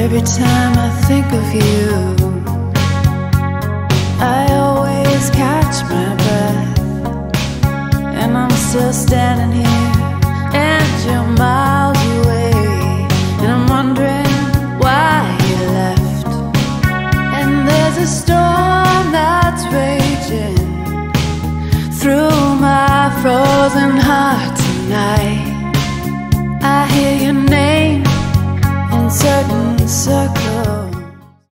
Every time I think of you, I always catch my breath, and I'm still standing here